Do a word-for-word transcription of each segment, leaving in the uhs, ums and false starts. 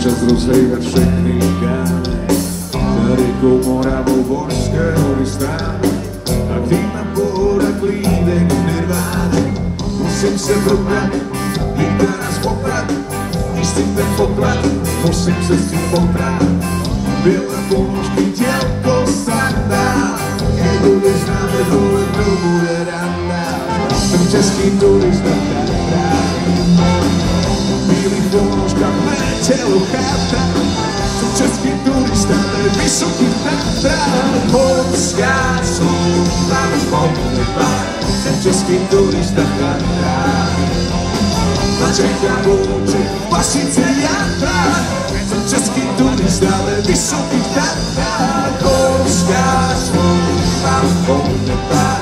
čas rozhejvať všechny gány. Za riekou Moravou Borské hory strany. Aktívna pohoda, klídek, nervány. Musím se probrat, nikdo nás poprat. Jistým ten poklad, musím se s tím poprat. Byla ponožky, tělko, sandál. Keď budeš na vrchole, to bude randa. Jsem český turista, Tatra. Bílých ponožkách, mé tělo chátra. Jsem český turista, vysoký Tatra. Horská služba, vrcholný pár. Jsem český turista, Tatra. Na Čechách Luček, Vlasice, Jatra. Jsem český turista, vysoký Tatra. Horská služba, vrcholný pár.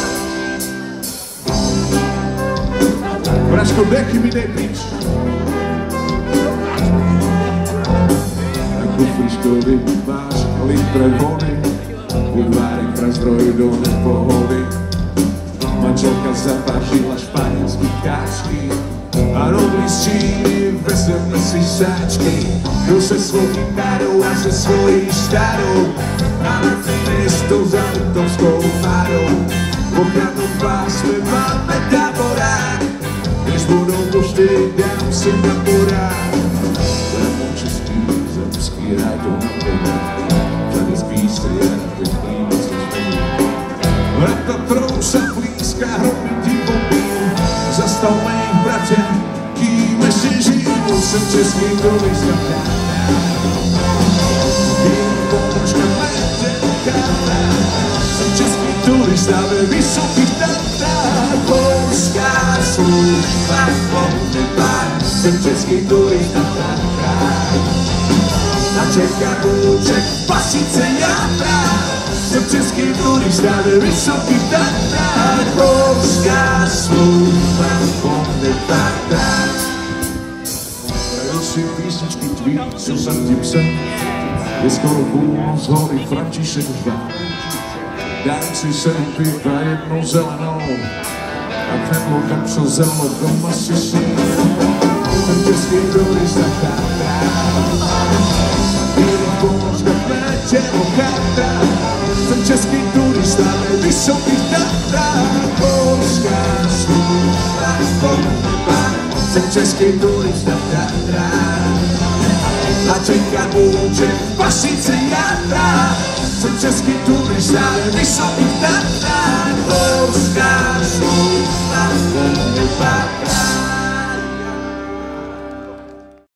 Braško, deky mi nepíš. Na kufriškovi máš litr vody. Budvárek pre zdroj do nepohody. Manželka zapáčila španielský káčky. A robí z Číny veselné sisáčky. Kdo se svou kytarou a se svojí štárou. Na mŕtvy miesto za Litovskou Márou. V ochrannom pásme máme táborák. Než budou pošty, dám si na porák. Lemon český, zemský rádo na poda. Tady spíš se jen do klíma se zvoní. Leta trouša blízka, hromí divokým. Zastal mých bratě, kým ještě žiju. Jsem český turista, Bílý ponožka, méně chátra. Jsem český turista ve vysokých Tatrách. Horská služba, volný pár. Jsem český turista, Tatrách. Na Čechách Luček, Vlasice, Jatra. Jsem český turista ve vysokých Tatrách. Horská služba, volný pár. Prejel si písničky tvý, co za tím jsem. Je skoro půl z hory, František už vám. Dám si sedm piv a jednou zelenou. A ten lokam, čo zelenou doma si si. Jsem český turista, Tatra. Bílý ponožka, mé tělo chátra. Jsem český turista, ve vysokých Tatrách. Horská služba, volný pár. Jsem český turista, Tatra. Na Čechách Luček, Vlasice, Jatra. Jsem český turista, ve vysokých Tatrách.